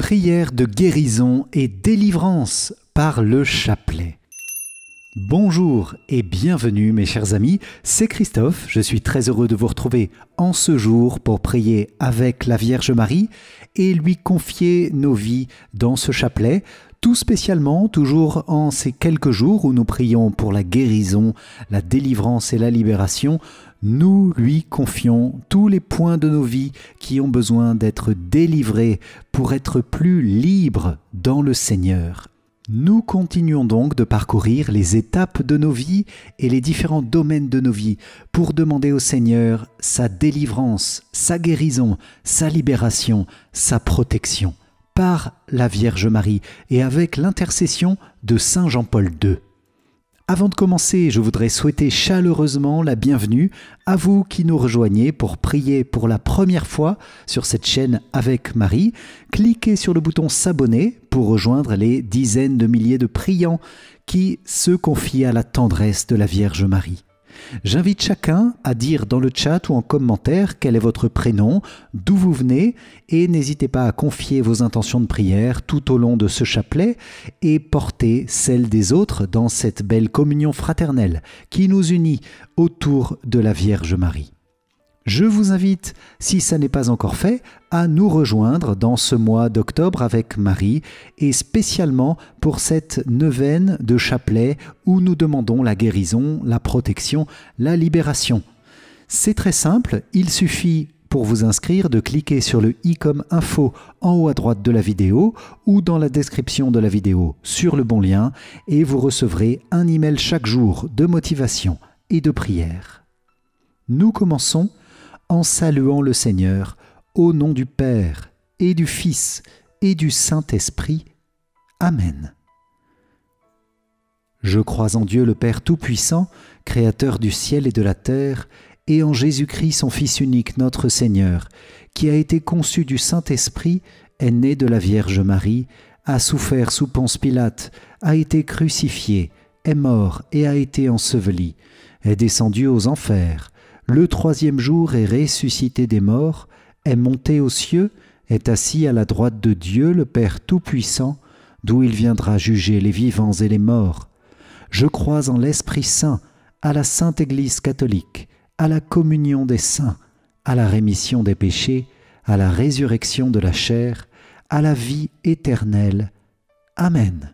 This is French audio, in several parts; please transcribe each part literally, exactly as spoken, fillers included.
Prière de guérison et délivrance par le chapelet. Bonjour et bienvenue mes chers amis, c'est Christophe, je suis très heureux de vous retrouver en ce jour pour prier avec la Vierge Marie et lui confier nos vies dans ce chapelet, tout spécialement toujours en ces quelques jours où nous prions pour la guérison, la délivrance et la libération. Nous lui confions tous les points de nos vies qui ont besoin d'être délivrés pour être plus libres dans le Seigneur. Nous continuons donc de parcourir les étapes de nos vies et les différents domaines de nos vies pour demander au Seigneur sa délivrance, sa guérison, sa libération, sa protection par la Vierge Marie et avec l'intercession de Saint Jean-Paul deux. Avant de commencer, je voudrais souhaiter chaleureusement la bienvenue à vous qui nous rejoignez pour prier pour la première fois sur cette chaîne avec Marie. Cliquez sur le bouton s'abonner pour rejoindre les dizaines de milliers de priants qui se confient à la tendresse de la Vierge Marie. J'invite chacun à dire dans le chat ou en commentaire quel est votre prénom, d'où vous venez et n'hésitez pas à confier vos intentions de prière tout au long de ce chapelet et porter celles des autres dans cette belle communion fraternelle qui nous unit autour de la Vierge Marie. Je vous invite, si ça n'est pas encore fait, à nous rejoindre dans ce mois d'octobre avec Marie et spécialement pour cette neuvaine de chapelet où nous demandons la guérison, la protection, la libération. C'est très simple, il suffit pour vous inscrire de cliquer sur le i comme info en haut à droite de la vidéo ou dans la description de la vidéo sur le bon lien et vous recevrez un email chaque jour de motivation et de prière. Nous commençons en saluant le Seigneur, au nom du Père, et du Fils, et du Saint-Esprit. Amen. Je crois en Dieu le Père Tout-Puissant, Créateur du ciel et de la terre, et en Jésus-Christ son Fils unique, notre Seigneur, qui a été conçu du Saint-Esprit, est né de la Vierge Marie, a souffert sous Ponce Pilate, a été crucifié, est mort et a été enseveli, est descendu aux enfers. Le troisième jour est ressuscité des morts, est monté aux cieux, est assis à la droite de Dieu le Père Tout-Puissant, d'où il viendra juger les vivants et les morts. Je crois en l'Esprit Saint, à la Sainte Église catholique, à la communion des saints, à la rémission des péchés, à la résurrection de la chair, à la vie éternelle. Amen.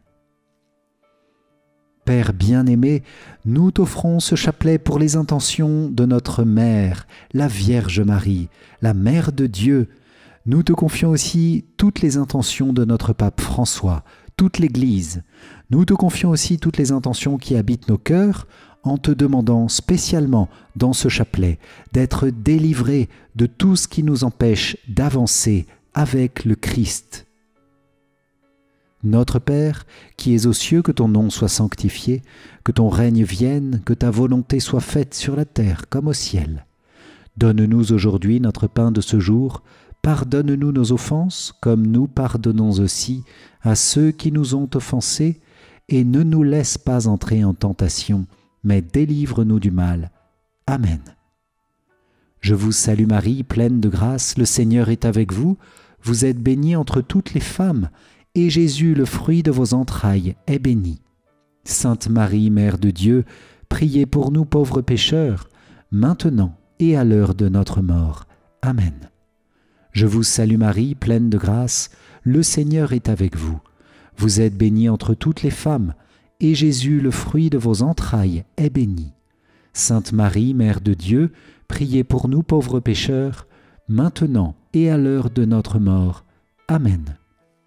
Père bien-aimé, nous t'offrons ce chapelet pour les intentions de notre Mère, la Vierge Marie, la Mère de Dieu. Nous te confions aussi toutes les intentions de notre Pape François, toute l'Église. Nous te confions aussi toutes les intentions qui habitent nos cœurs, en te demandant spécialement dans ce chapelet d'être délivrés de tout ce qui nous empêche d'avancer avec le Christ. Notre Père, qui es aux cieux, que ton nom soit sanctifié, que ton règne vienne, que ta volonté soit faite sur la terre comme au ciel. Donne-nous aujourd'hui notre pain de ce jour, pardonne-nous nos offenses, comme nous pardonnons aussi à ceux qui nous ont offensés, et ne nous laisse pas entrer en tentation, mais délivre-nous du mal. Amen. Je vous salue Marie, pleine de grâce, le Seigneur est avec vous, vous êtes bénie entre toutes les femmes, et Jésus, le fruit de vos entrailles, est béni. Sainte Marie, Mère de Dieu, priez pour nous pauvres pécheurs, maintenant et à l'heure de notre mort. Amen. Je vous salue Marie, pleine de grâce, le Seigneur est avec vous. Vous êtes bénie entre toutes les femmes, et Jésus, le fruit de vos entrailles, est béni. Sainte Marie, Mère de Dieu, priez pour nous pauvres pécheurs, maintenant et à l'heure de notre mort. Amen.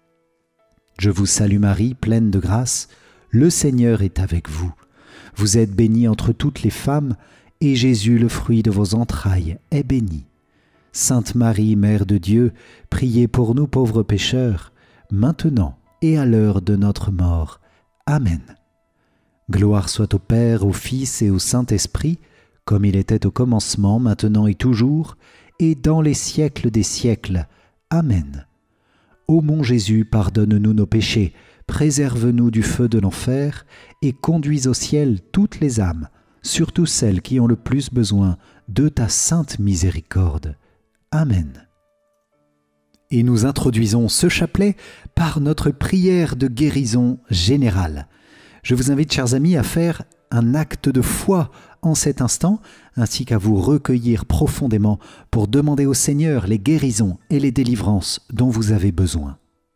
Je vous salue Marie, pleine de grâce, le Seigneur est avec vous. Vous êtes bénie entre toutes les femmes, et Jésus, le fruit de vos entrailles, est béni. Sainte Marie, Mère de Dieu, priez pour nous pauvres pécheurs, maintenant et à l'heure de notre mort. Amen. Gloire soit au Père, au Fils et au Saint-Esprit, comme il était au commencement, maintenant et toujours, et dans les siècles des siècles. Amen. Ô mon Jésus, pardonne-nous nos péchés, préserve-nous du feu de l'enfer et conduis au ciel toutes les âmes, surtout celles qui ont le plus besoin de ta sainte miséricorde. Amen. Et nous introduisons ce chapelet par notre prière de guérison générale. Je vous invite, chers amis, à faire un acte de foi en cet instant, ainsi qu'à vous recueillir profondément pour demander au Seigneur les guérisons et les délivrances dont vous avez besoin.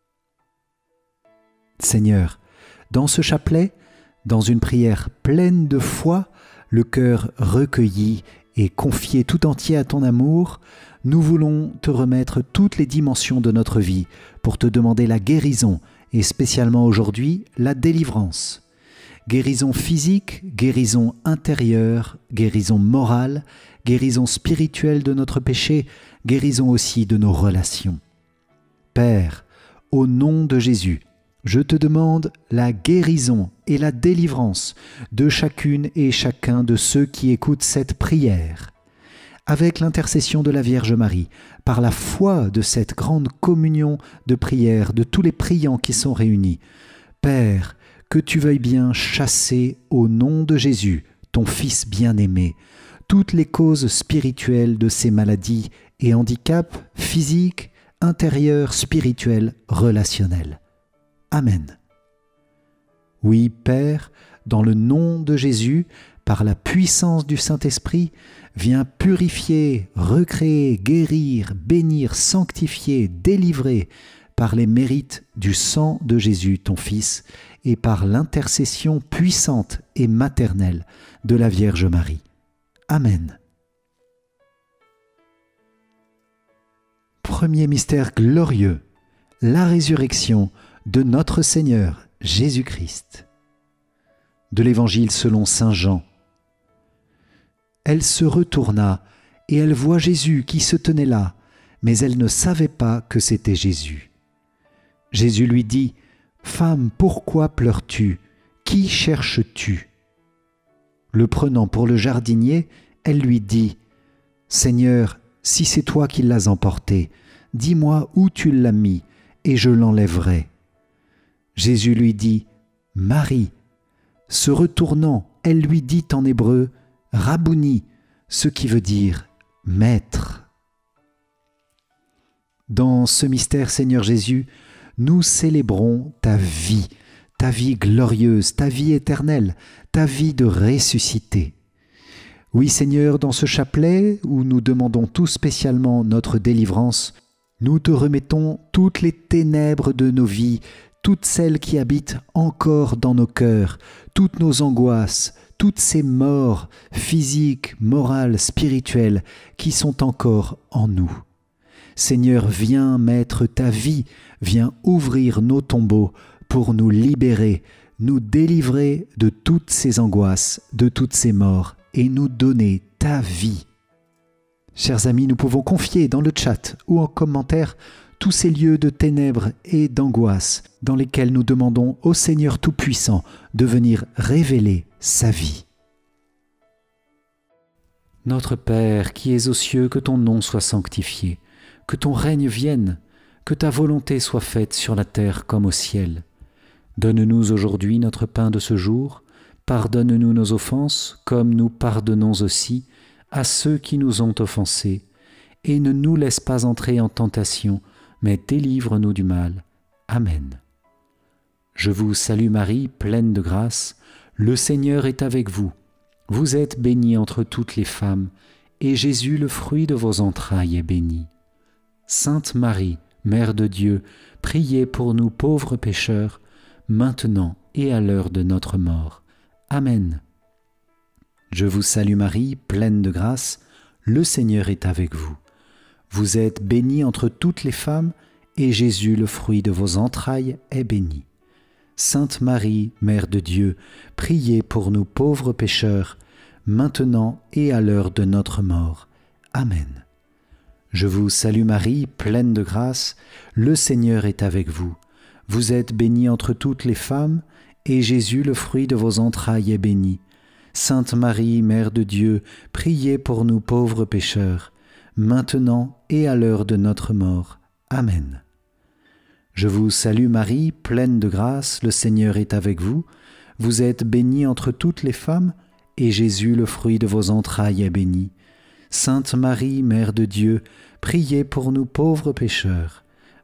Seigneur, dans ce chapelet, dans une prière pleine de foi, le cœur recueilli et confié tout entier à ton amour, nous voulons te remettre toutes les dimensions de notre vie pour te demander la guérison et spécialement aujourd'hui la délivrance. Guérison physique, guérison intérieure, guérison morale, guérison spirituelle de notre péché, guérison aussi de nos relations. Père, au nom de Jésus, je te demande la guérison et la délivrance de chacune et chacun de ceux qui écoutent cette prière. Avec l'intercession de la Vierge Marie, par la foi de cette grande communion de prière de tous les priants qui sont réunis, Père, que tu veuilles bien chasser au nom de Jésus, ton Fils bien-aimé, toutes les causes spirituelles de ces maladies et handicaps physiques, intérieurs, spirituels, relationnels. Amen. Oui, Père, dans le nom de Jésus, par la puissance du Saint-Esprit, viens purifier, recréer, guérir, bénir, sanctifier, délivrer, par les mérites du sang de Jésus, ton Fils, et par l'intercession puissante et maternelle de la Vierge Marie. Amen. Premier mystère glorieux, la résurrection de notre Seigneur Jésus-Christ. De l'Évangile selon saint Jean. Elle se retourna et elle voit Jésus qui se tenait là, mais elle ne savait pas que c'était Jésus. Jésus lui dit : « Femme, pourquoi pleures-tu ? Qui cherches-tu » Le prenant pour le jardinier, elle lui dit : « Seigneur, si c'est toi qui l'as emporté, dis-moi où tu l'as mis, et je l'enlèverai. » Jésus lui dit : « Marie !» Se retournant, elle lui dit en hébreu : « Rabouni », ce qui veut dire « Maître ». Dans ce mystère, Seigneur Jésus, nous célébrons ta vie, ta vie glorieuse, ta vie éternelle, ta vie de ressuscité. Oui, Seigneur, dans ce chapelet où nous demandons tout spécialement notre délivrance, nous te remettons toutes les ténèbres de nos vies, toutes celles qui habitent encore dans nos cœurs, toutes nos angoisses, toutes ces morts physiques, morales, spirituelles qui sont encore en nous. Seigneur, viens mettre ta vie, viens ouvrir nos tombeaux pour nous libérer, nous délivrer de toutes ces angoisses, de toutes ces morts et nous donner ta vie. Chers amis, nous pouvons confier dans le chat ou en commentaire tous ces lieux de ténèbres et d'angoisse dans lesquels nous demandons au Seigneur Tout-Puissant de venir révéler sa vie. Notre Père qui es aux cieux, que ton nom soit sanctifié, que ton règne vienne, que ta volonté soit faite sur la terre comme au ciel. Donne-nous aujourd'hui notre pain de ce jour, pardonne-nous nos offenses comme nous pardonnons aussi à ceux qui nous ont offensés, et ne nous laisse pas entrer en tentation, mais délivre-nous du mal. Amen. Je vous salue Marie, pleine de grâce, le Seigneur est avec vous. Vous êtes bénie entre toutes les femmes, et Jésus, le fruit de vos entrailles, est béni. Sainte Marie, Mère de Dieu, priez pour nous pauvres pécheurs, maintenant et à l'heure de notre mort. Amen. Je vous salue Marie, pleine de grâce, le Seigneur est avec vous. Vous êtes bénie entre toutes les femmes, et Jésus, le fruit de vos entrailles, est béni. Sainte Marie, Mère de Dieu, priez pour nous pauvres pécheurs, maintenant et à l'heure de notre mort. Amen. Je vous salue Marie, pleine de grâce, le Seigneur est avec vous. Vous êtes bénie entre toutes les femmes, et Jésus, le fruit de vos entrailles, est béni. Sainte Marie, Mère de Dieu, priez pour nous pauvres pécheurs, maintenant et à l'heure de notre mort. Amen. Je vous salue Marie, pleine de grâce, le Seigneur est avec vous. Vous êtes bénie entre toutes les femmes, et Jésus, le fruit de vos entrailles, est béni. Sainte Marie, Mère de Dieu, priez pour nous pauvres pécheurs,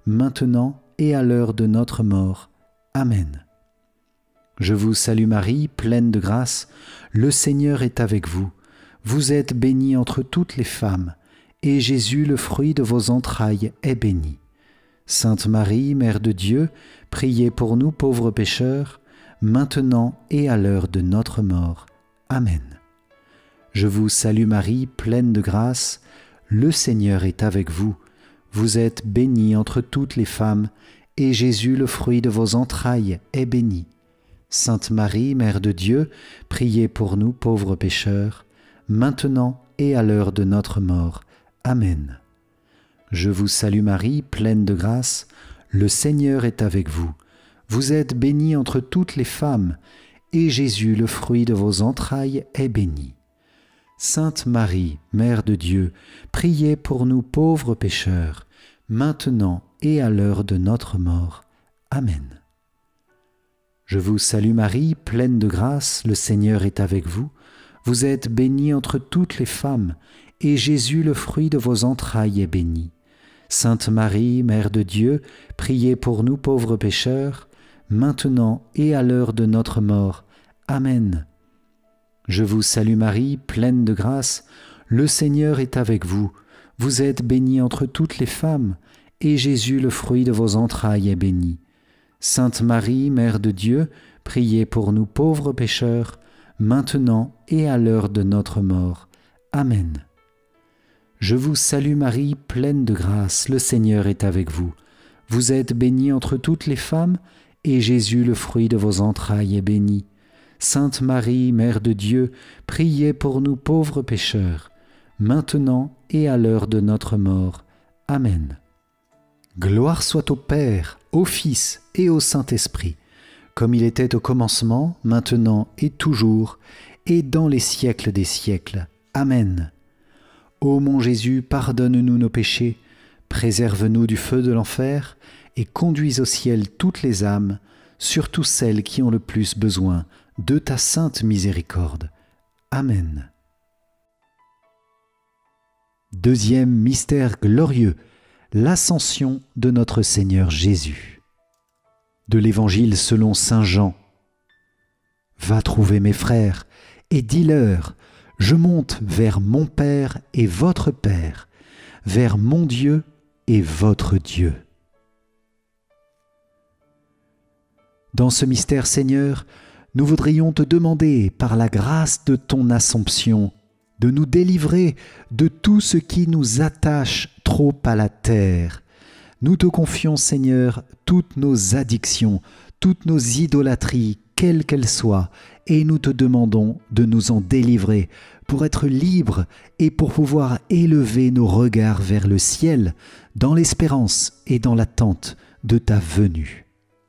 maintenant et à l'heure de notre mort. Amen. Je vous salue Marie, pleine de grâce, le Seigneur est avec vous. Vous êtes bénie entre toutes les femmes, et Jésus, le fruit de vos entrailles, est béni. Sainte Marie, Mère de Dieu, priez pour nous pauvres pécheurs, maintenant et à l'heure de notre mort. Amen. Je vous salue Marie, pleine de grâce, le Seigneur est avec vous. Vous êtes bénie entre toutes les femmes, et Jésus, le fruit de vos entrailles, est béni. Sainte Marie, Mère de Dieu, priez pour nous pauvres pécheurs, maintenant et à l'heure de notre mort. Amen. Je vous salue Marie, pleine de grâce, le Seigneur est avec vous. Vous êtes bénie entre toutes les femmes, et Jésus, le fruit de vos entrailles, est béni. Sainte Marie, Mère de Dieu, priez pour nous pauvres pécheurs, maintenant et à l'heure de notre mort. Amen. Je vous salue Marie, pleine de grâce, le Seigneur est avec vous. Vous êtes bénie entre toutes les femmes, et Jésus, le fruit de vos entrailles, est béni. Sainte Marie, Mère de Dieu, priez pour nous pauvres pécheurs, maintenant et à l'heure de notre mort. Amen. Je vous salue Marie, pleine de grâce, le Seigneur est avec vous. Vous êtes bénie entre toutes les femmes, et Jésus, le fruit de vos entrailles, est béni. Sainte Marie, Mère de Dieu, priez pour nous pauvres pécheurs, maintenant et à l'heure de notre mort. Amen. Je vous salue Marie, pleine de grâce, le Seigneur est avec vous. Vous êtes bénie entre toutes les femmes, et Jésus, le fruit de vos entrailles, est béni. Sainte Marie, Mère de Dieu, priez pour nous pauvres pécheurs, maintenant et à l'heure de notre mort. Amen. Gloire soit au Père, au Fils et au Saint-Esprit, comme il était au commencement, maintenant et toujours, et dans les siècles des siècles. Amen. Ô mon Jésus, pardonne-nous nos péchés, préserve-nous du feu de l'enfer, et conduis au ciel toutes les âmes, surtout celles qui ont le plus besoin de ta sainte miséricorde. Amen. Deuxième mystère glorieux, l'ascension de notre Seigneur Jésus. De l'Évangile selon saint Jean. Va trouver mes frères et dis-leur, je monte vers mon Père et votre Père, vers mon Dieu et votre Dieu. Dans ce mystère, Seigneur, nous voudrions te demander, par la grâce de ton Assomption, de nous délivrer de tout ce qui nous attache trop à la terre. Nous te confions, Seigneur, toutes nos addictions, toutes nos idolâtries, quelles qu'elles soient, et nous te demandons de nous en délivrer pour être libres et pour pouvoir élever nos regards vers le ciel, dans l'espérance et dans l'attente de ta venue.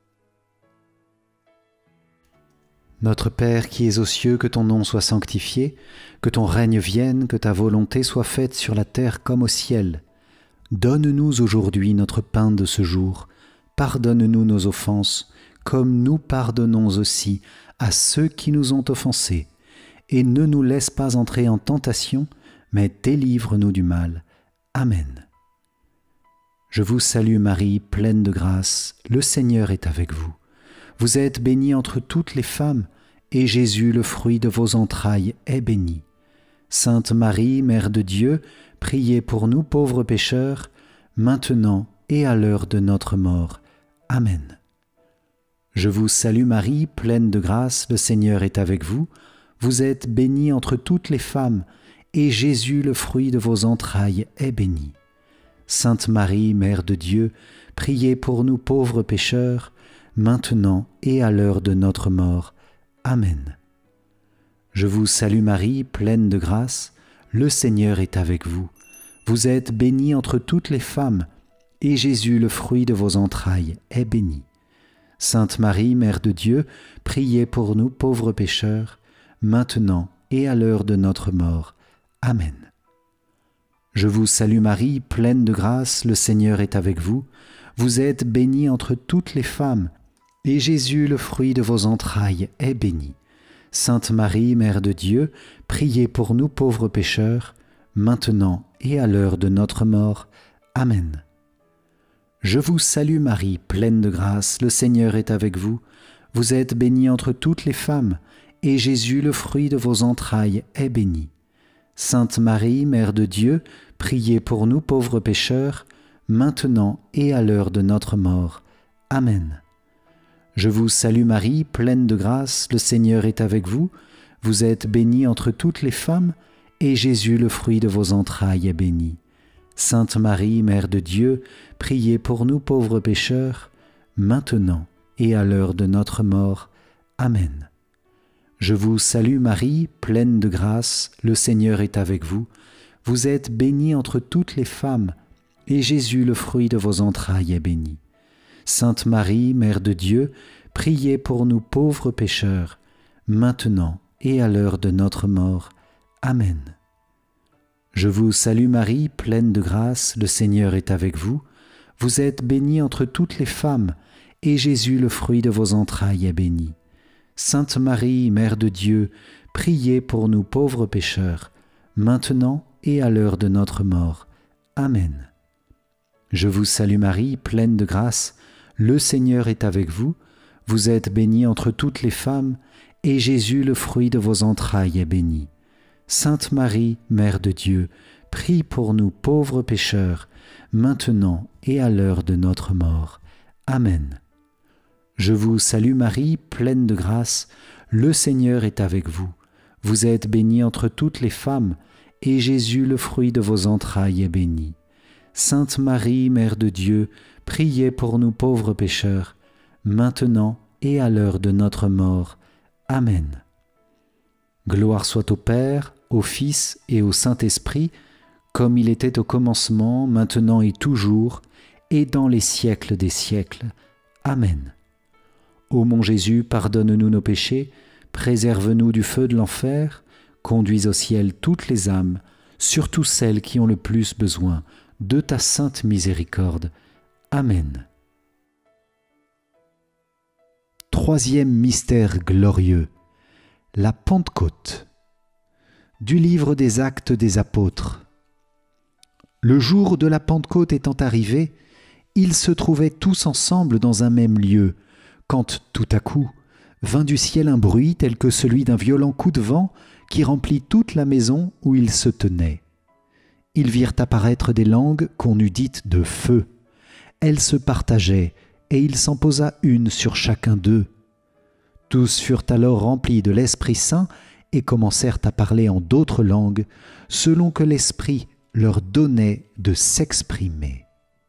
Notre Père qui es aux cieux, que ton nom soit sanctifié, que ton règne vienne, que ta volonté soit faite sur la terre comme au ciel. Donne-nous aujourd'hui notre pain de ce jour. Pardonne-nous nos offenses, comme nous pardonnons aussi à ceux qui nous ont offensés. Et ne nous laisse pas entrer en tentation, mais délivre-nous du mal. Amen. Je vous salue Marie, pleine de grâce, le Seigneur est avec vous. Vous êtes bénie entre toutes les femmes, et Jésus, le fruit de vos entrailles, est béni. Sainte Marie, Mère de Dieu, priez pour nous pauvres pécheurs, maintenant et à l'heure de notre mort. Amen. Je vous salue Marie, pleine de grâce, le Seigneur est avec vous. Vous êtes bénie entre toutes les femmes, et Jésus, le fruit de vos entrailles, est béni. Sainte Marie, Mère de Dieu, priez pour nous pauvres pécheurs, maintenant et à l'heure de notre mort. Amen. Je vous salue Marie, pleine de grâce, le Seigneur est avec vous. Vous êtes bénie entre toutes les femmes, et Jésus, le fruit de vos entrailles, est béni. Sainte Marie, Mère de Dieu, priez pour nous pauvres pécheurs, maintenant et à l'heure de notre mort. Amen. Je vous salue Marie, pleine de grâce, le Seigneur est avec vous. Vous êtes bénie entre toutes les femmes, et Jésus, le fruit de vos entrailles, est béni. Sainte Marie, Mère de Dieu, priez pour nous pauvres pécheurs, maintenant et à l'heure de notre mort. Amen. Je vous salue Marie, pleine de grâce, le Seigneur est avec vous. Vous êtes bénie entre toutes les femmes, et Jésus, le fruit de vos entrailles, est béni. Sainte Marie, Mère de Dieu, priez pour nous pauvres pécheurs, maintenant et à l'heure de notre mort. Amen. Je vous salue Marie, pleine de grâce, le Seigneur est avec vous. Vous êtes bénie entre toutes les femmes, et Jésus, le fruit de vos entrailles, est béni. Sainte Marie, Mère de Dieu, priez pour nous pauvres pécheurs, maintenant et à l'heure de notre mort. Amen. Je vous salue Marie, pleine de grâce, le Seigneur est avec vous. Vous êtes bénie entre toutes les femmes, et Jésus, le fruit de vos entrailles, est béni. Sainte Marie, Mère de Dieu, priez pour nous pauvres pécheurs, maintenant et à l'heure de notre mort. Amen. Je vous salue Marie, pleine de grâce, le Seigneur est avec vous. Vous êtes bénie entre toutes les femmes, et Jésus, le fruit de vos entrailles, est béni. Sainte Marie, Mère de Dieu, priez pour nous pauvres pécheurs, maintenant et à l'heure de notre mort. Amen. Je vous salue Marie, pleine de grâce, le Seigneur est avec vous. Vous êtes bénie entre toutes les femmes, et Jésus, le fruit de vos entrailles, est béni. Sainte Marie, Mère de Dieu, prie pour nous pauvres pécheurs, maintenant et à l'heure de notre mort. Amen. Je vous salue Marie, pleine de grâce, le Seigneur est avec vous. Vous êtes bénie entre toutes les femmes, et Jésus, le fruit de vos entrailles, est béni. Sainte Marie, Mère de Dieu, priez pour nous pauvres pécheurs, maintenant et à l'heure de notre mort. Amen. Gloire soit au Père, au Fils et au Saint-Esprit, comme il était au commencement, maintenant et toujours, et dans les siècles des siècles. Amen. Ô mon Jésus, pardonne-nous nos péchés, préserve-nous du feu de l'enfer, conduis au ciel toutes les âmes, surtout celles qui ont le plus besoin de ta sainte miséricorde. Amen. Troisième mystère glorieux, la Pentecôte. Du livre des Actes des Apôtres. Le jour de la Pentecôte étant arrivé, ils se trouvaient tous ensemble dans un même lieu, quand tout à coup vint du ciel un bruit tel que celui d'un violent coup de vent qui remplit toute la maison où ils se tenaient. Ils virent apparaître des langues qu'on eût dites de feu. Elles se partageaient, et il s'en posa une sur chacun d'eux. Tous furent alors remplis de l'Esprit Saint et commencèrent à parler en d'autres langues, selon que l'Esprit leur donnait de s'exprimer.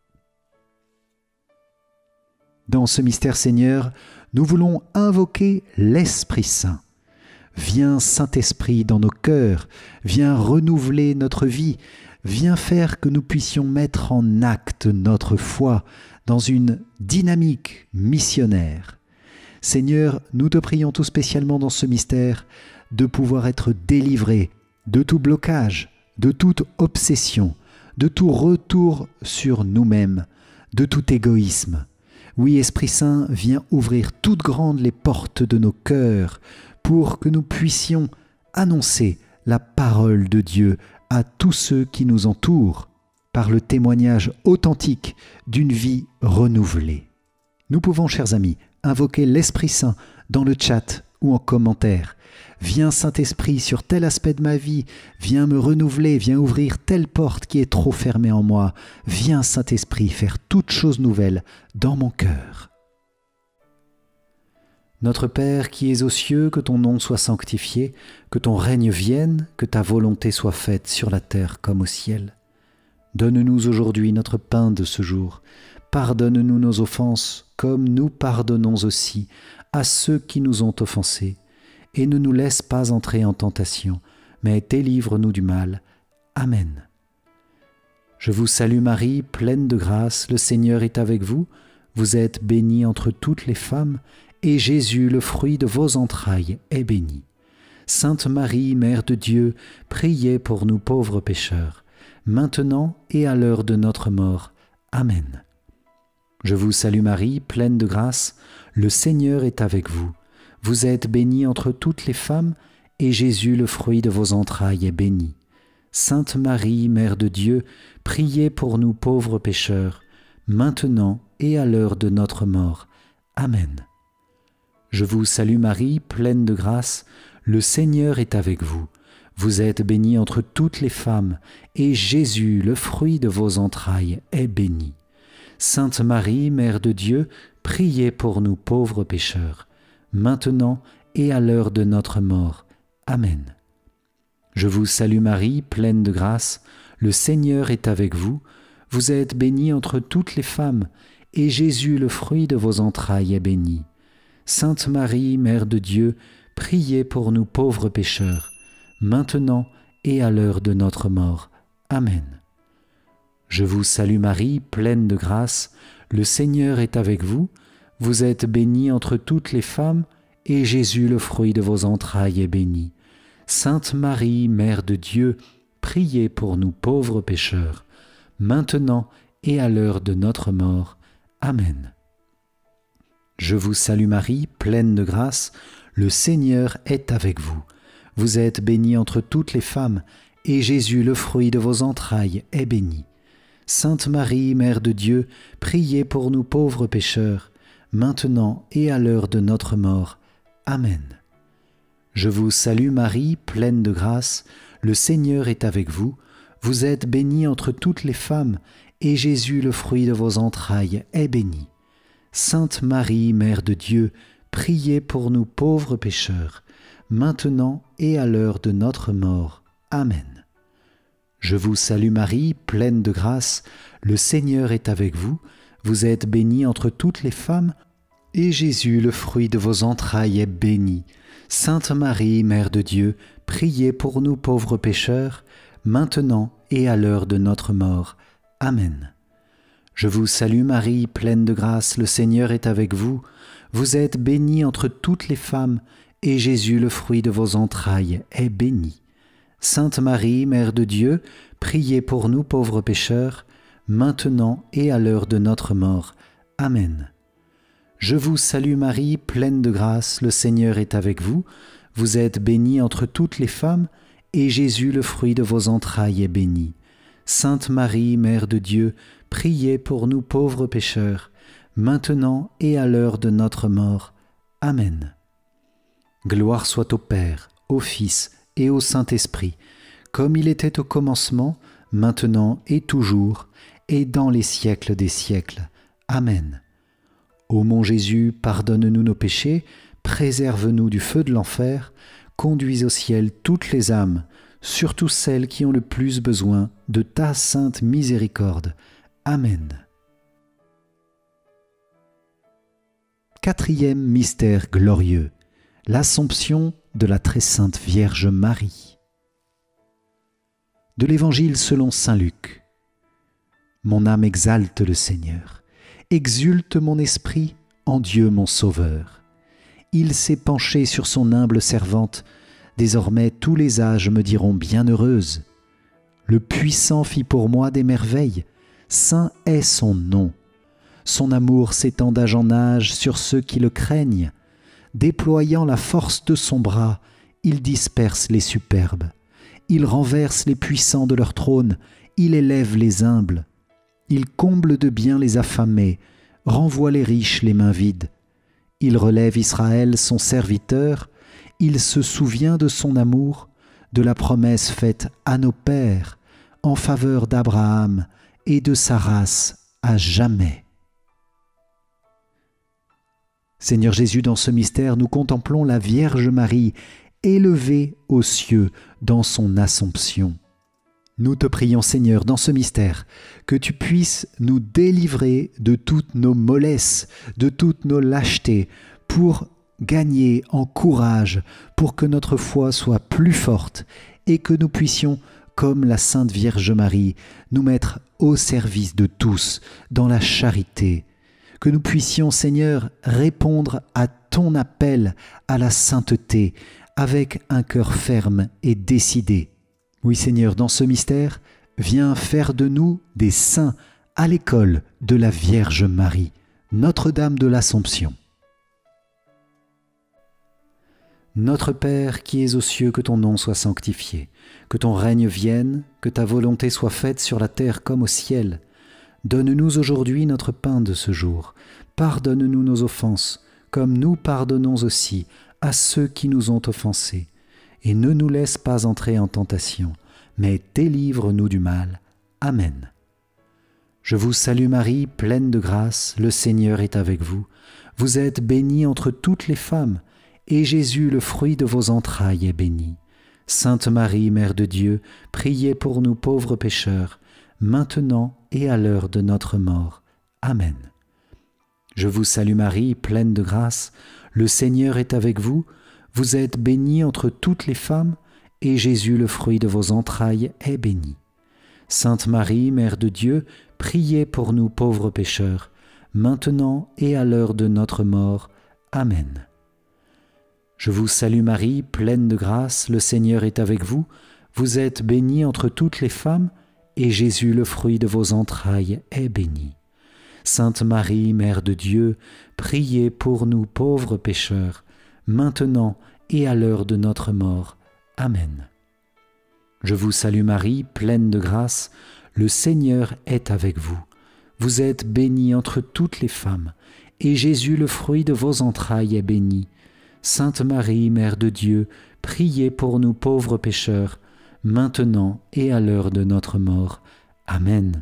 Dans ce mystère, Seigneur, nous voulons invoquer l'Esprit Saint. Viens, Saint-Esprit, dans nos cœurs, viens renouveler notre vie, viens faire que nous puissions mettre en acte notre foi dans une dynamique missionnaire. Seigneur, nous te prions tout spécialement dans ce mystère de pouvoir être délivrés de tout blocage, de toute obsession, de tout retour sur nous-mêmes, de tout égoïsme. Oui, Esprit Saint, viens ouvrir toutes grandes les portes de nos cœurs pour que nous puissions annoncer la parole de Dieu à tous ceux qui nous entourent par le témoignage authentique d'une vie renouvelée. Nous pouvons, chers amis, invoquer l'Esprit Saint dans le chat ou en commentaire. Viens, Saint-Esprit, sur tel aspect de ma vie, viens me renouveler, viens ouvrir telle porte qui est trop fermée en moi. Viens, Saint-Esprit, faire toute chose nouvelle dans mon cœur. Notre Père qui es aux cieux, que ton nom soit sanctifié, que ton règne vienne, que ta volonté soit faite sur la terre comme au ciel. Donne-nous aujourd'hui notre pain de ce jour. Pardonne-nous nos offenses, comme nous pardonnons aussi à ceux qui nous ont offensés. Et ne nous laisse pas entrer en tentation, mais délivre-nous du mal. Amen. Je vous salue Marie, pleine de grâce, le Seigneur est avec vous. Vous êtes bénie entre toutes les femmes, et Jésus, le fruit de vos entrailles, est béni. Sainte Marie, Mère de Dieu, priez pour nous pauvres pécheurs, maintenant et à l'heure de notre mort. Amen. Je vous salue Marie, pleine de grâce, le Seigneur est avec vous. Vous êtes bénie entre toutes les femmes, et Jésus, le fruit de vos entrailles, est béni. Sainte Marie, Mère de Dieu, priez pour nous pauvres pécheurs, maintenant et à l'heure de notre mort. Amen. Je vous salue Marie, pleine de grâce, le Seigneur est avec vous. Vous êtes bénie entre toutes les femmes, et Jésus, le fruit de vos entrailles, est béni. Sainte Marie, Mère de Dieu, priez pour nous pauvres pécheurs, maintenant et à l'heure de notre mort. Amen. Je vous salue Marie, pleine de grâce, le Seigneur est avec vous. Vous êtes bénie entre toutes les femmes, et Jésus, le fruit de vos entrailles, est béni. Sainte Marie, Mère de Dieu, priez pour nous pauvres pécheurs, maintenant et à l'heure de notre mort. Amen. Je vous salue Marie, pleine de grâce, le Seigneur est avec vous. Vous êtes bénie entre toutes les femmes, et Jésus, le fruit de vos entrailles, est béni. Sainte Marie, Mère de Dieu, priez pour nous pauvres pécheurs, maintenant et à l'heure de notre mort. Amen. Je vous salue Marie, pleine de grâce, le Seigneur est avec vous. Vous êtes bénie entre toutes les femmes, et Jésus, le fruit de vos entrailles, est béni. Sainte Marie, Mère de Dieu, priez pour nous pauvres pécheurs, maintenant et à l'heure de notre mort. Amen. Je vous salue Marie, pleine de grâce, le Seigneur est avec vous. Vous êtes bénie entre toutes les femmes, et Jésus, le fruit de vos entrailles, est béni. Sainte Marie, Mère de Dieu, priez pour nous pauvres pécheurs, maintenant et à l'heure de notre mort. Amen. Je vous salue Marie, pleine de grâce, le Seigneur est avec vous. Vous êtes bénie entre toutes les femmes, et Jésus, le fruit de vos entrailles, est béni. Sainte Marie, Mère de Dieu, priez pour nous pauvres pécheurs, maintenant et à l'heure de notre mort. Amen. Je vous salue Marie, pleine de grâce, le Seigneur est avec vous. Vous êtes bénie entre toutes les femmes, et Jésus, le fruit de vos entrailles, est béni. Sainte Marie, Mère de Dieu, priez pour nous pauvres pécheurs, maintenant et à l'heure de notre mort. Amen. Je vous salue Marie, pleine de grâce, le Seigneur est avec vous. Vous êtes bénie entre toutes les femmes, et Jésus, le fruit de vos entrailles, est béni. Sainte Marie, Mère de Dieu, priez pour nous pauvres pécheurs, maintenant et à l'heure de notre mort. Amen. Gloire soit au Père, au Fils et au Saint-Esprit, comme il était au commencement, maintenant et toujours, et dans les siècles des siècles. Amen. Ô mon Jésus, pardonne-nous nos péchés, préserve-nous du feu de l'enfer, conduis au ciel toutes les âmes, surtout celles qui ont le plus besoin de ta sainte miséricorde. Amen. Quatrième mystère glorieux, l'Assomption de la très sainte Vierge Marie. De l'Évangile selon saint Luc. Mon âme exalte le Seigneur, exulte mon esprit en Dieu mon Sauveur. Il s'est penché sur son humble servante, désormais tous les âges me diront bienheureuse. Le Puissant fit pour moi des merveilles, saint est son nom. Son amour s'étend d'âge en âge sur ceux qui le craignent. Déployant la force de son bras, il disperse les superbes. Il renverse les puissants de leur trône, il élève les humbles. Il comble de bien les affamés, renvoie les riches les mains vides. Il relève Israël son serviteur, il se souvient de son amour, de la promesse faite à nos pères, en faveur d'Abraham et de sa race à jamais. Seigneur Jésus, dans ce mystère, nous contemplons la Vierge Marie, élevée aux cieux dans son Assomption. Nous te prions, Seigneur, dans ce mystère, que tu puisses nous délivrer de toutes nos mollesses, de toutes nos lâchetés, pour gagner en courage, pour que notre foi soit plus forte et que nous puissions, comme la Sainte Vierge Marie, nous mettre au service de tous dans la charité. Que nous puissions, Seigneur, répondre à ton appel à la sainteté avec un cœur ferme et décidé. Oui, Seigneur, dans ce mystère, viens faire de nous des saints à l'école de la Vierge Marie, Notre-Dame de l'Assomption. Notre Père qui es aux cieux, que ton nom soit sanctifié, que ton règne vienne, que ta volonté soit faite sur la terre comme au ciel. Donne-nous aujourd'hui notre pain de ce jour. Pardonne-nous nos offenses, comme nous pardonnons aussi à ceux qui nous ont offensés. Et ne nous laisse pas entrer en tentation, mais délivre-nous du mal. Amen. Je vous salue Marie, pleine de grâce, le Seigneur est avec vous. Vous êtes bénie entre toutes les femmes, et Jésus, le fruit de vos entrailles, est béni. Sainte Marie, Mère de Dieu, priez pour nous pauvres pécheurs, maintenant et à l'heure de notre mort. Amen. Je vous salue Marie, pleine de grâce, le Seigneur est avec vous. Vous êtes bénie entre toutes les femmes, et Jésus, le fruit de vos entrailles, est béni. Sainte Marie, Mère de Dieu, priez pour nous pauvres pécheurs, maintenant et à l'heure de notre mort. Amen. Je vous salue Marie, pleine de grâce, le Seigneur est avec vous. Vous êtes bénie entre toutes les femmes, et Jésus, le fruit de vos entrailles, est béni. Sainte Marie, Mère de Dieu, priez pour nous pauvres pécheurs, maintenant et à l'heure de notre mort. Amen. Je vous salue Marie, pleine de grâce, le Seigneur est avec vous. Vous êtes bénie entre toutes les femmes, et Jésus, le fruit de vos entrailles, est béni. Sainte Marie, Mère de Dieu, priez pour nous pauvres pécheurs, maintenant et à l'heure de notre mort. Amen.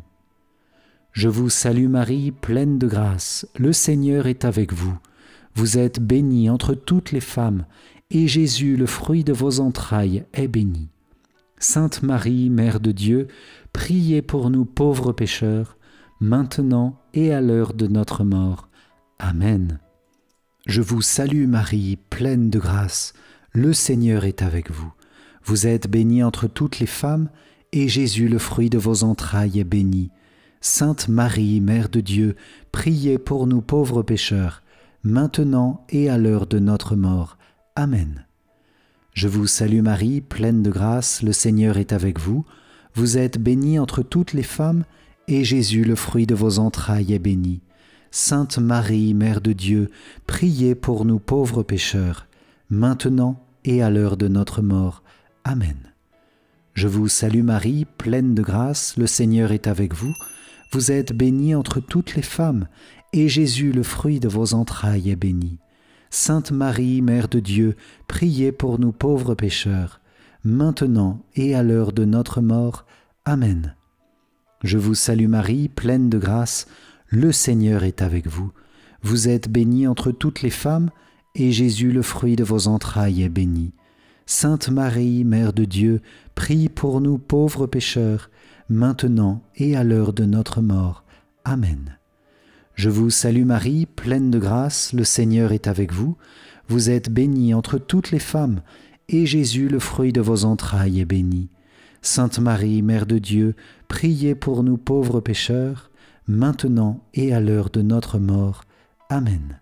Je vous salue Marie, pleine de grâce, le Seigneur est avec vous. Vous êtes bénie entre toutes les femmes, et Jésus, le fruit de vos entrailles, est béni. Sainte Marie, Mère de Dieu, priez pour nous pauvres pécheurs, maintenant et à l'heure de notre mort. Amen. Je vous salue Marie, pleine de grâce, le Seigneur est avec vous. Vous êtes bénie entre toutes les femmes, et Jésus, le fruit de vos entrailles, est béni. Sainte Marie, Mère de Dieu, priez pour nous pauvres pécheurs, maintenant et à l'heure de notre mort. Amen. Je vous salue Marie, pleine de grâce, le Seigneur est avec vous. Vous êtes bénie entre toutes les femmes, et Jésus, le fruit de vos entrailles, est béni. Sainte Marie, Mère de Dieu, priez pour nous pauvres pécheurs, maintenant et à l'heure de notre mort. Amen. Je vous salue Marie, pleine de grâce, le Seigneur est avec vous. Vous êtes bénie entre toutes les femmes, et Jésus, le fruit de vos entrailles, est béni. Sainte Marie, Mère de Dieu, priez pour nous pauvres pécheurs, maintenant et à l'heure de notre mort. Amen. Je vous salue Marie, pleine de grâce, le Seigneur est avec vous. Vous êtes bénie entre toutes les femmes, et Jésus, le fruit de vos entrailles, est béni. Sainte Marie, Mère de Dieu, prie pour nous pauvres pécheurs, maintenant et à l'heure de notre mort. Amen. Je vous salue Marie, pleine de grâce, le Seigneur est avec vous. Vous êtes bénie entre toutes les femmes, et Jésus, le fruit de vos entrailles, est béni. Sainte Marie, Mère de Dieu, priez pour nous pauvres pécheurs, maintenant et à l'heure de notre mort. Amen.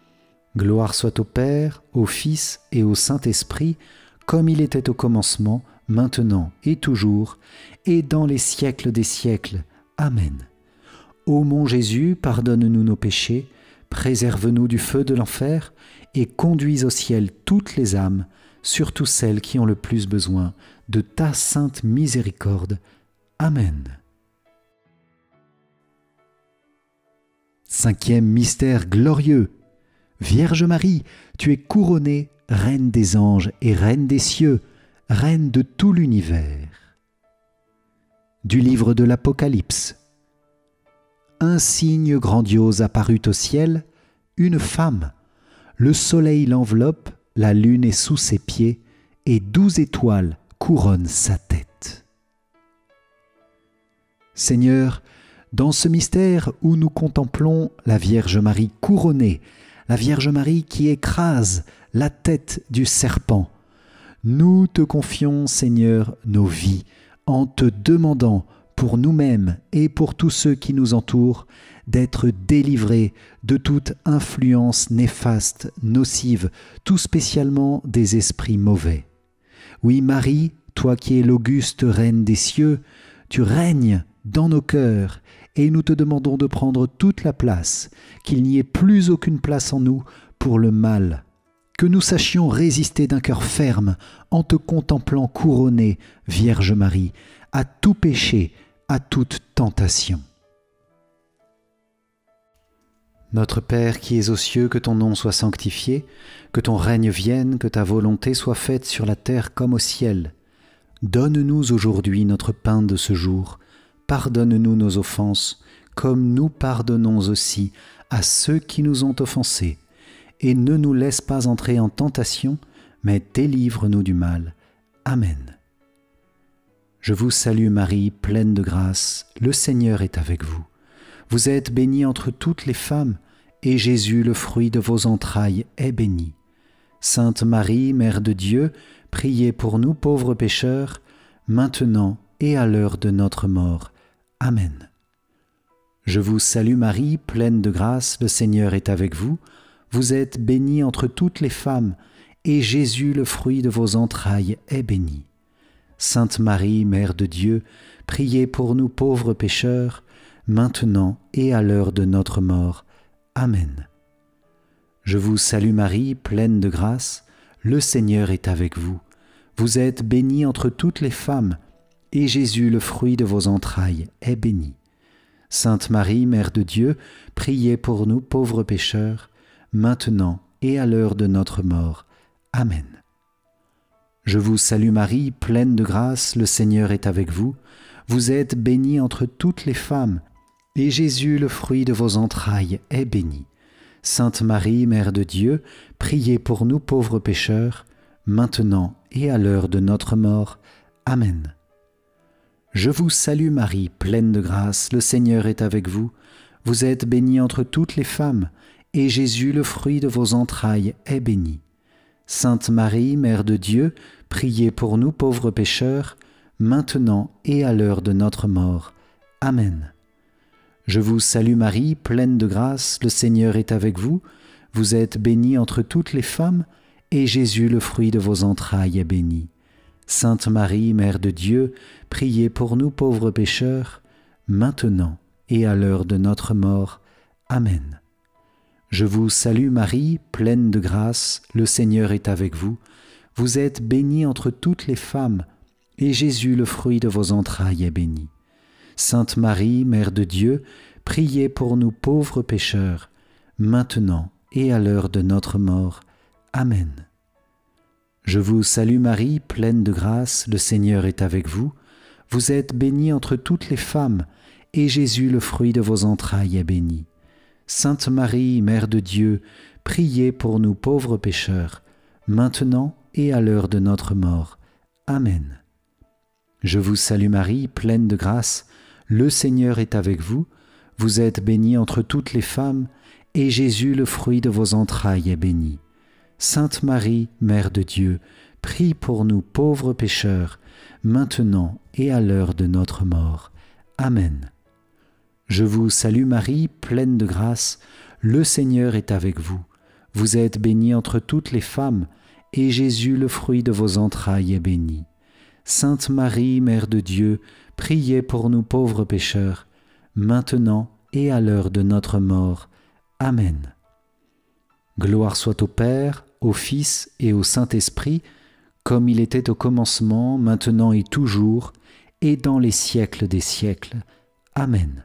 Gloire soit au Père, au Fils et au Saint-Esprit, comme il était au commencement, maintenant et toujours, et dans les siècles des siècles. Amen. Ô mon Jésus, pardonne-nous nos péchés, préserve-nous du feu de l'enfer, et conduis au ciel toutes les âmes, surtout celles qui ont le plus besoin de ta sainte miséricorde. Amen. Cinquième mystère glorieux. Vierge Marie, tu es couronnée, Reine des anges et Reine des cieux, Reine de tout l'univers. Du livre de l'Apocalypse. Un signe grandiose apparut au ciel, une femme. Le soleil l'enveloppe, la lune est sous ses pieds, et douze étoiles couronnent sa tête. Seigneur, dans ce mystère où nous contemplons la Vierge Marie couronnée, la Vierge Marie qui écrase la tête du serpent, nous te confions, Seigneur, nos vies, en te demandant pour nous-mêmes et pour tous ceux qui nous entourent d'être délivrés de toute influence néfaste, nocive, tout spécialement des esprits mauvais. Oui, Marie, toi qui es l'auguste Reine des cieux, tu règnes dans nos cœurs, et nous te demandons de prendre toute la place, qu'il n'y ait plus aucune place en nous pour le mal, que nous sachions résister d'un cœur ferme en te contemplant couronnée, Vierge Marie, à tout péché, à toute tentation. Notre Père qui es aux cieux, que ton nom soit sanctifié, que ton règne vienne, que ta volonté soit faite sur la terre comme au ciel. Donne-nous aujourd'hui notre pain de ce jour. Pardonne-nous nos offenses, comme nous pardonnons aussi à ceux qui nous ont offensés. Et ne nous laisse pas entrer en tentation, mais délivre-nous du mal. Amen. Je vous salue Marie, pleine de grâce, le Seigneur est avec vous. Vous êtes bénie entre toutes les femmes, et Jésus, le fruit de vos entrailles, est béni. Sainte Marie, Mère de Dieu, priez pour nous pauvres pécheurs, maintenant et à l'heure de notre mort. Amen. Je vous salue Marie, pleine de grâce, le Seigneur est avec vous. Vous êtes bénie entre toutes les femmes, et Jésus, le fruit de vos entrailles, est béni. Sainte Marie, Mère de Dieu, priez pour nous pauvres pécheurs, maintenant et à l'heure de notre mort. Amen. Je vous salue Marie, pleine de grâce, le Seigneur est avec vous. Vous êtes bénie entre toutes les femmes, et Jésus, le fruit de vos entrailles, est béni. Sainte Marie, Mère de Dieu, priez pour nous pauvres pécheurs, maintenant et à l'heure de notre mort. Amen. Je vous salue Marie, pleine de grâce, le Seigneur est avec vous. Vous êtes bénie entre toutes les femmes, et Jésus, le fruit de vos entrailles, est béni. Sainte Marie, Mère de Dieu, priez pour nous pauvres pécheurs, maintenant et à l'heure de notre mort. Amen. Je vous salue Marie, pleine de grâce, le Seigneur est avec vous. Vous êtes bénie entre toutes les femmes, et Jésus, le fruit de vos entrailles, est béni. Sainte Marie, Mère de Dieu, priez pour nous pauvres pécheurs, maintenant et à l'heure de notre mort. Amen. Je vous salue Marie, pleine de grâce, le Seigneur est avec vous. Vous êtes bénie entre toutes les femmes, et Jésus, le fruit de vos entrailles, est béni. Sainte Marie, Mère de Dieu, priez pour nous pauvres pécheurs, maintenant et à l'heure de notre mort. Amen. Je vous salue Marie, pleine de grâce, le Seigneur est avec vous. Vous êtes bénie entre toutes les femmes, et Jésus, le fruit de vos entrailles, est béni. Sainte Marie, Mère de Dieu, priez pour nous pauvres pécheurs, maintenant et à l'heure de notre mort. Amen. Je vous salue Marie, pleine de grâce, le Seigneur est avec vous. Vous êtes bénie entre toutes les femmes, et Jésus, le fruit de vos entrailles, est béni. Sainte Marie, Mère de Dieu, priez pour nous pauvres pécheurs, maintenant et à l'heure de notre mort. Amen. Je vous salue Marie, pleine de grâce, le Seigneur est avec vous. Vous êtes bénie entre toutes les femmes, et Jésus, le fruit de vos entrailles, est béni. Sainte Marie, Mère de Dieu, prie pour nous pauvres pécheurs, maintenant et à l'heure de notre mort. Amen. Je vous salue Marie, pleine de grâce, le Seigneur est avec vous. Vous êtes bénie entre toutes les femmes, et Jésus, le fruit de vos entrailles, est béni. Sainte Marie, Mère de Dieu, priez pour nous pauvres pécheurs, maintenant et à l'heure de notre mort. Amen. Gloire soit au Père, au Fils et au Saint-Esprit, comme il était au commencement, maintenant et toujours, et dans les siècles des siècles. Amen.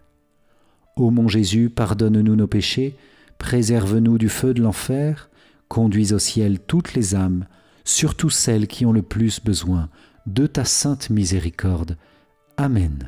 Ô mon Jésus, pardonne-nous nos péchés, préserve-nous du feu de l'enfer, conduis au ciel toutes les âmes, surtout celles qui ont le plus besoin de ta sainte miséricorde. Amen.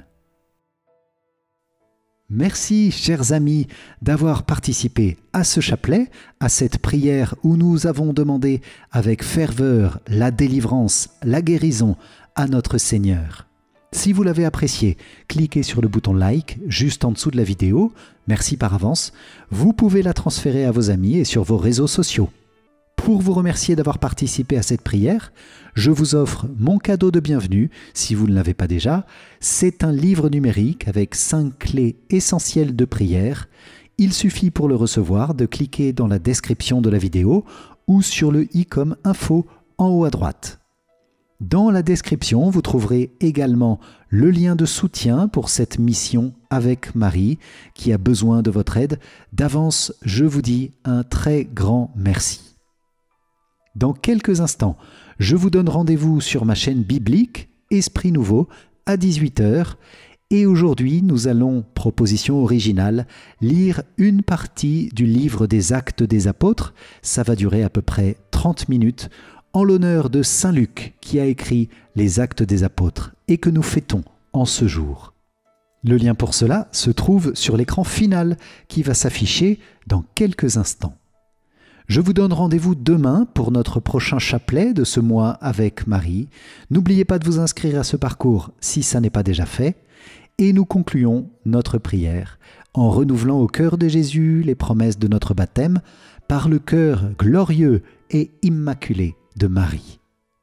Merci, chers amis, d'avoir participé à ce chapelet, à cette prière où nous avons demandé avec ferveur la délivrance, la guérison à notre Seigneur. Si vous l'avez apprécié, cliquez sur le bouton like juste en dessous de la vidéo. Merci par avance. Vous pouvez la transférer à vos amis et sur vos réseaux sociaux. Pour vous remercier d'avoir participé à cette prière, je vous offre mon cadeau de bienvenue, si vous ne l'avez pas déjà. C'est un livre numérique avec cinq clés essentielles de prière. Il suffit pour le recevoir de cliquer dans la description de la vidéo ou sur le i comme info en haut à droite. Dans la description, vous trouverez également le lien de soutien pour cette mission avec Marie qui a besoin de votre aide. D'avance, je vous dis un très grand merci. Dans quelques instants, je vous donne rendez-vous sur ma chaîne biblique Esprit Nouveau à dix-huit heures Et aujourd'hui, nous allons, proposition originale, lire une partie du livre des Actes des Apôtres. Ça va durer à peu près trente minutes, en l'honneur de Saint Luc qui a écrit les Actes des Apôtres et que nous fêtons en ce jour. Le lien pour cela se trouve sur l'écran final qui va s'afficher dans quelques instants. Je vous donne rendez-vous demain pour notre prochain chapelet de ce mois avec Marie. N'oubliez pas de vous inscrire à ce parcours si ça n'est pas déjà fait. Et nous concluons notre prière en renouvelant au cœur de Jésus les promesses de notre baptême par le cœur glorieux et immaculé de Marie.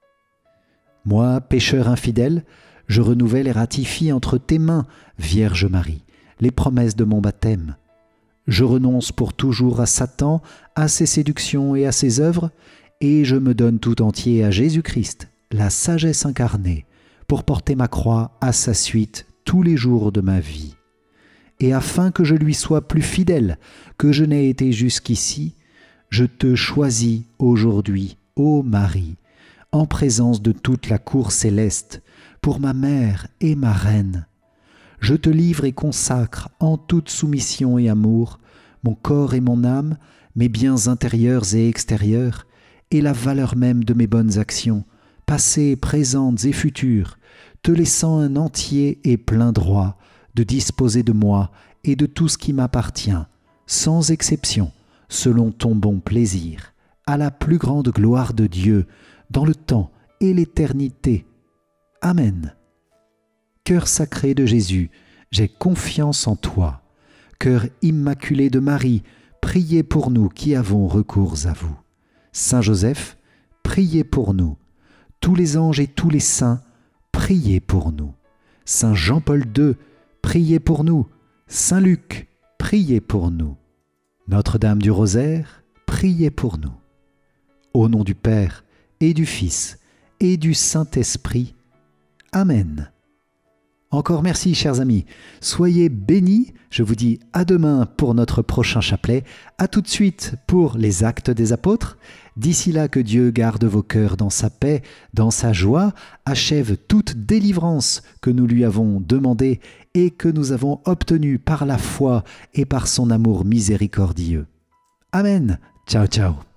Moi, pécheur infidèle, je renouvelle et ratifie entre tes mains, Vierge Marie, les promesses de mon baptême. Je renonce pour toujours à Satan, à ses séductions et à ses œuvres, et je me donne tout entier à Jésus-Christ, la sagesse incarnée, pour porter ma croix à sa suite tous les jours de ma vie. Et afin que je lui sois plus fidèle que je n'ai été jusqu'ici, je te choisis aujourd'hui, ô Marie, en présence de toute la cour céleste, pour ma mère et ma reine. Je te livre et consacre en toute soumission et amour mon corps et mon âme, mes biens intérieurs et extérieurs, et la valeur même de mes bonnes actions, passées, présentes et futures, te laissant un entier et plein droit de disposer de moi et de tout ce qui m'appartient, sans exception, selon ton bon plaisir, à la plus grande gloire de Dieu, dans le temps et l'éternité. Amen. Cœur sacré de Jésus, j'ai confiance en toi. Cœur immaculé de Marie, priez pour nous qui avons recours à vous. Saint Joseph, priez pour nous. Tous les anges et tous les saints, priez pour nous. Saint Jean-Paul deux, priez pour nous. Saint Luc, priez pour nous. Notre-Dame du Rosaire, priez pour nous. Au nom du Père et du Fils et du Saint-Esprit. Amen. Encore merci, chers amis. Soyez bénis. Je vous dis à demain pour notre prochain chapelet. À tout de suite pour les Actes des Apôtres. D'ici là, que Dieu garde vos cœurs dans sa paix, dans sa joie, achève toute délivrance que nous lui avons demandée et que nous avons obtenue par la foi et par son amour miséricordieux. Amen. Ciao, ciao.